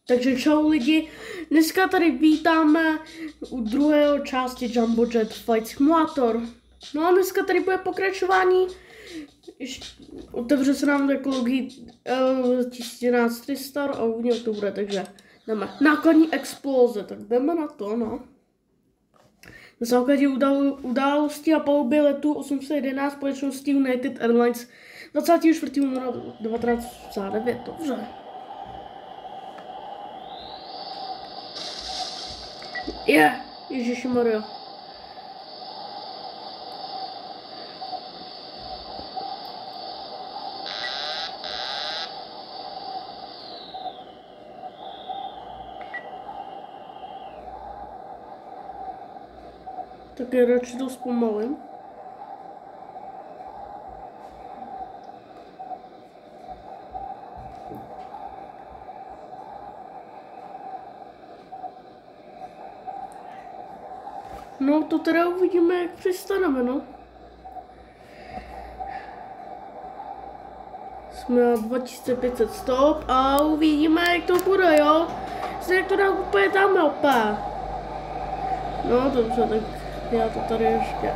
Takže čau lidi, dneska tady vítáme u druhého části Jumbo Jet Flight Simulator. No a dneska tady bude pokračování, otevře se nám ekologie 1100 star a uvidíme, jak to bude, takže jdeme. Nákladní exploze, tak jdeme na to, no. Na základě události a palubě letu 811 společnosti United Airlines 24. února 1959, dobře. Ježišimaria. Tak já radši to zpomalím. No, to teda uvidíme, jak přistaneme, no. Jsme na 2500 stop a uvidíme, jak to bude, jo. Jak to nám úplně dáme opět. No, dobře, tak já to tady ještě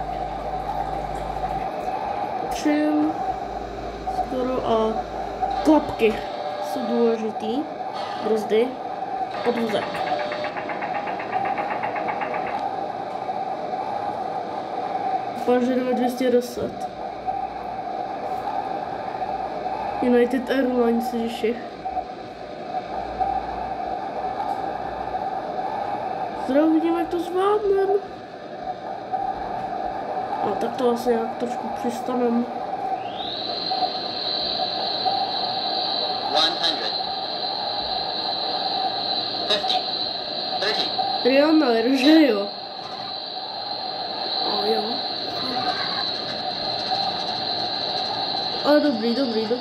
točím. Skoro a klapky jsou důležitý. Brzdy. Podvozek. Pažerové 210. United Airlines, ježiši. Zdravo vidíme, jak to zvládnem. No tak to asi jak trošku přistanem. 100, 50, 30. Rihanna, že jo? A jo. Ale dobrý.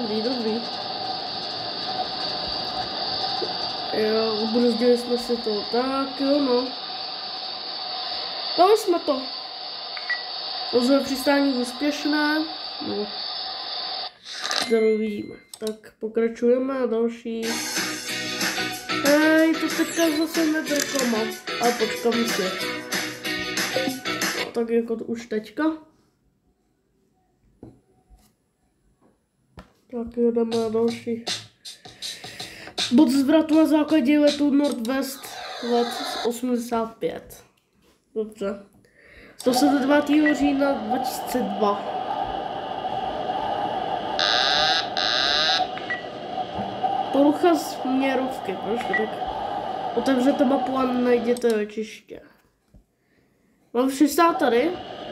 Jo, ubrzdili jsme si to. Tak jo, no. Dali jsme to. Rozhodně přistání úspěšné. No. Tady uvidíme. Tak pokračujeme a další. Hej, to teďka zase nedrkoma. Ale počkám si. No, tak jako už teďka. Tak jo, jdeme na další. Bod zvratu na základě letu Northwest let 85. Dobře. 109. října 2002. Porucha směrovky, prostě tak. Otevřete mapu a najděte letiště. Mám přistát tady.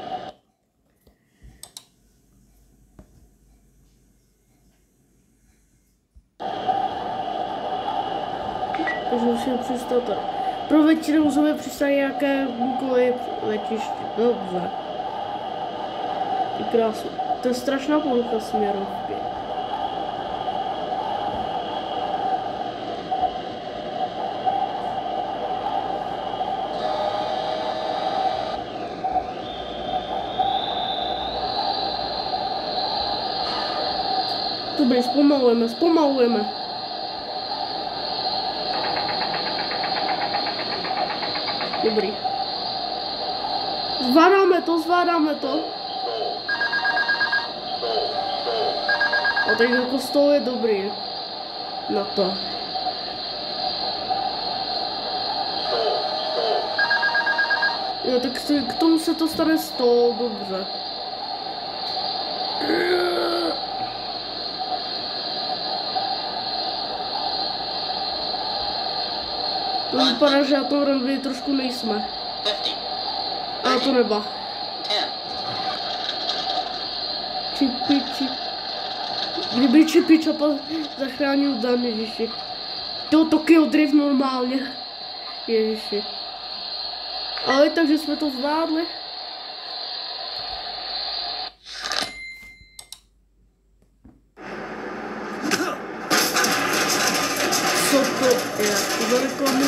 Takže musím přistát tady. Pro večer musíme přistát jakékoliv letiště. Dobře. Je krásný. To je strašná porucha směrovky. Dobrý, zpomalujeme. Dobrý. Zvládáme to. A teď jako stол je dobrý. Na to. Jo, tak k tomu se to stane stol, dobře. To vypadá, že na tom runway trošku nejsme. 50, Ale to neba. 10. Kdyby Chippy Chapa zachránil Dan, ježiši. To Tokyo Drift normálně. Ježiši. Ale takže jsme to zvládli. Co to je? Za reklamu.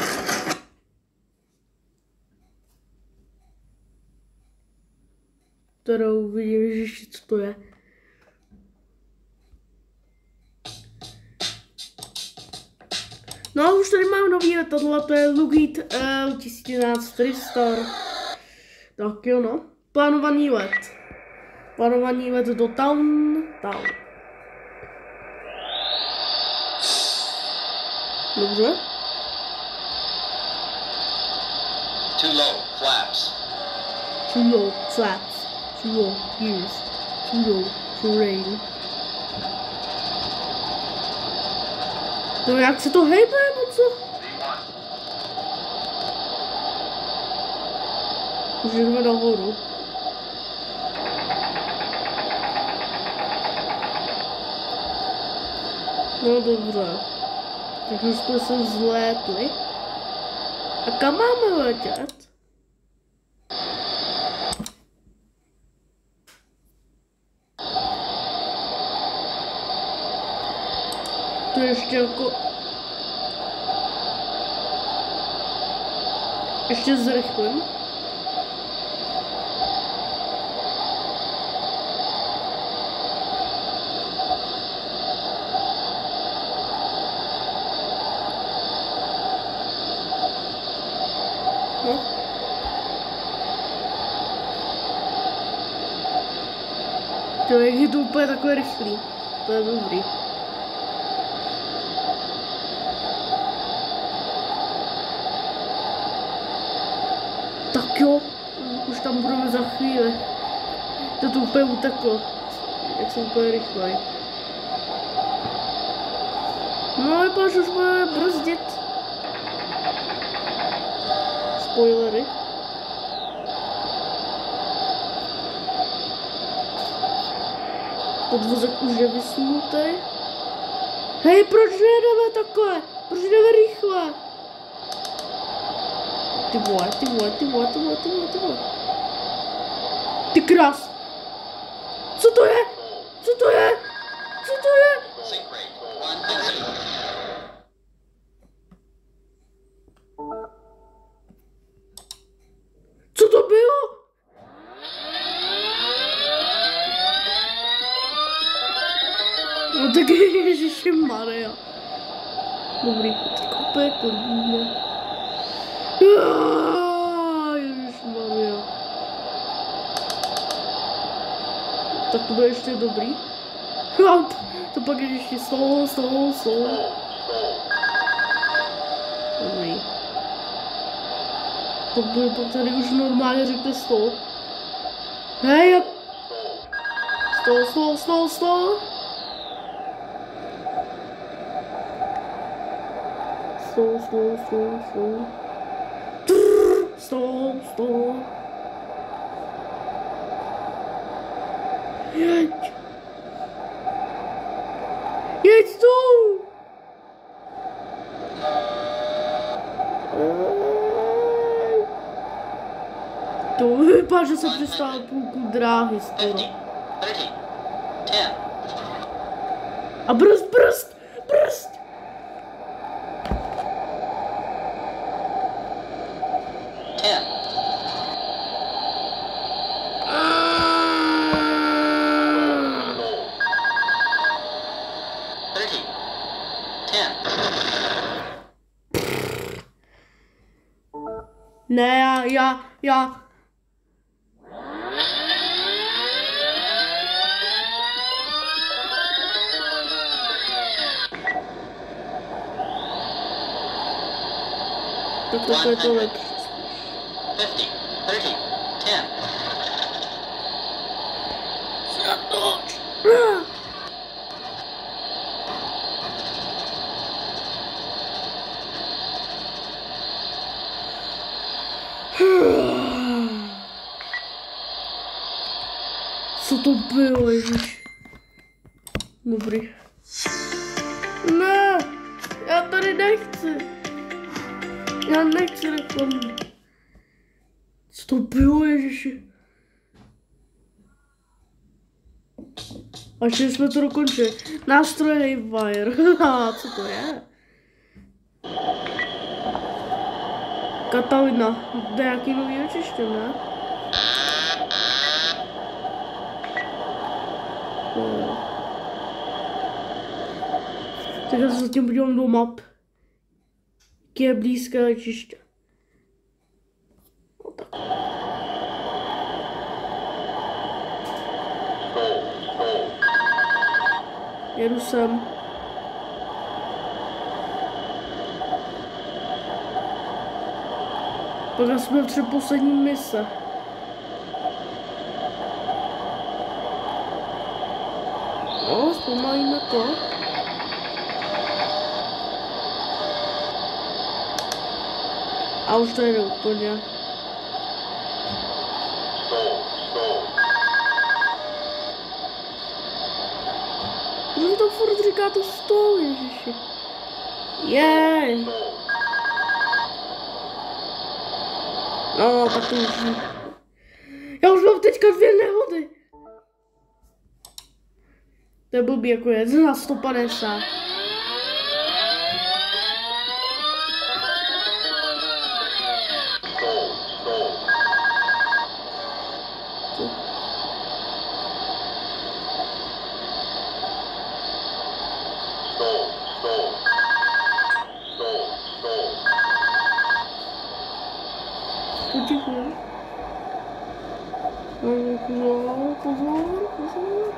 Teda uvidím, ježiši, co to je. No, už tady mám nový letadlo, to je Lockheed 1011 Tristar. Tak jo, no. Plánovaný let. Plánovaný let do Town. Dobře. Too low, flaps. Too low, flaps. Too low, gears. Too low, terrain. No jak se to hejbe, nebo co? Už jdeme nahoru. No dobře. Tak už jsme se vzlétli. A kam máme letět? To ještě jako... Ještě zrychlím. No. To je to úplně takové rychlý. To je dobrý. Tak jo, už tam budeme za chvíli. To úplně uteklo. Jak jsem úplně rychlej. No vypadá, že už budeme brzdit. Spoilery. Podvozek už je vysunutý. Hej, proč nejdeme takhle? Proč jdeme rychle? Ty vole. Ty krás. Co to je? Sync rate 1 density. Co to bylo? No tak ježišimarja. Dobrý, tak úplně koníme. Ježišmarja. Tak to bude ještě dobrý. To pak je ještě slow. Dobrý. To bude pak tady už normálně řekne slow. Hej, jak... Slow. Slow. Jeď tu! To vypadá, že se přestál půlku dráhy skoro. 50, 30, 10, A brzd! 10, 30, 10. Ne, já... Tak to je to lepší. 50, 30, 10. Zatoč! Co to bylo, ježiš? Dobrý. Ne, já tady nechci. Já nechci reklamu. Co to bylo, ježiši? Až jsme to dokončili. Nástroje Haywire. Co to je? Katalina. Nějaký nový očiště, ne? Tak já se zatím podívám do map. je blízké letiště. No tak. Jedu sem. Pak jsme třeba poslední mise. No, zpomalíme to. A už to jde úplně. Proč to furt říká to stůl, ježiši. Jej. No, tak to už. Já už mám teďka 2 nehody. To je blbý, jako je na 150. Potichu. Pozor, pozor.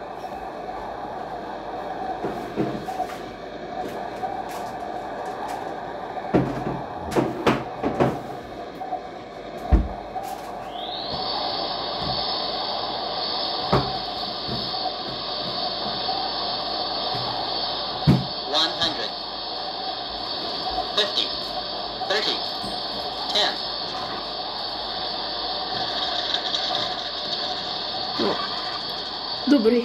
No, dobrý.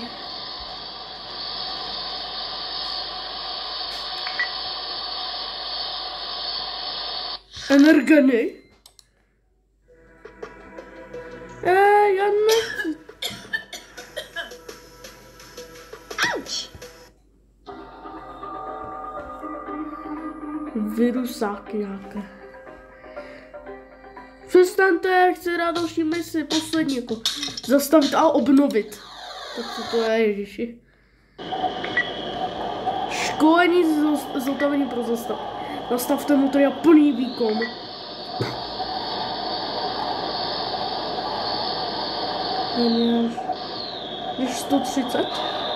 Energeny. Já nechci. Virusáky nějaké. Přestaňte, chci dát další misi, poslední jako zastavit a obnovit. Tak co to je, ježiši. Školení zotavení pro zastav. Nastavte motory a plný výkon. Než 130?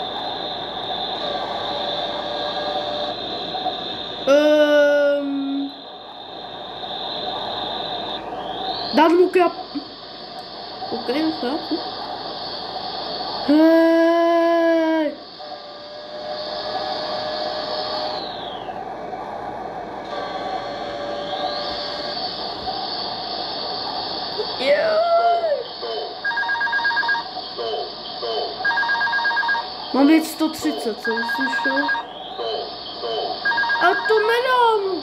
Dát mu krap... OK, chápu. Hej! Mám jít 130, jsem slyšel. A to nedám!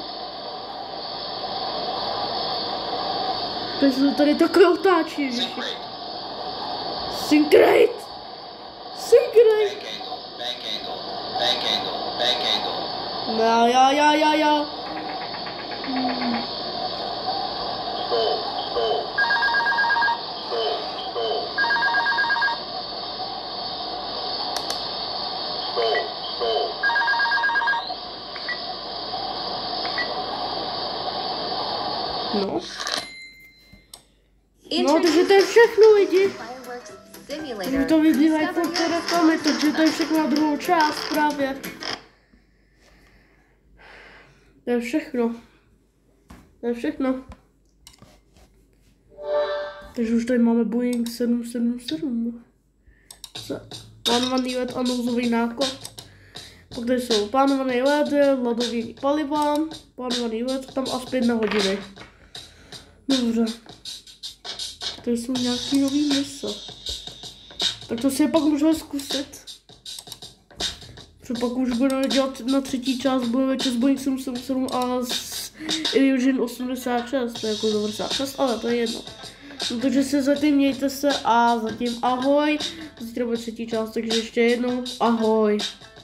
To jsou tady takové otáčky, ježiši. Synchrate! Synchrate! No, já. No. No, takže to je všechno, lidi. Takže to vybíhají furt reklamy, takže to je všechno na druhou část právě. To je všechno. To je všechno. Takže už tady máme Boeing 777. Plánovaný let a nouzový náklad. Pak tady jsou plánovaný let, hladovění paliva, plánovaný let, tam a zpět na hodiny. Dobře. To jsou nějaký nový mise. Tak to si je pak můžeme zkusit. Protože pak už budeme dělat na třetí část, budeme čas Boeing 777 a Illusion 86, to je jako 96, ale to je jedno. No, takže se zatím mějte se a zatím ahoj. Zítra bude třetí část, takže ještě jednou ahoj.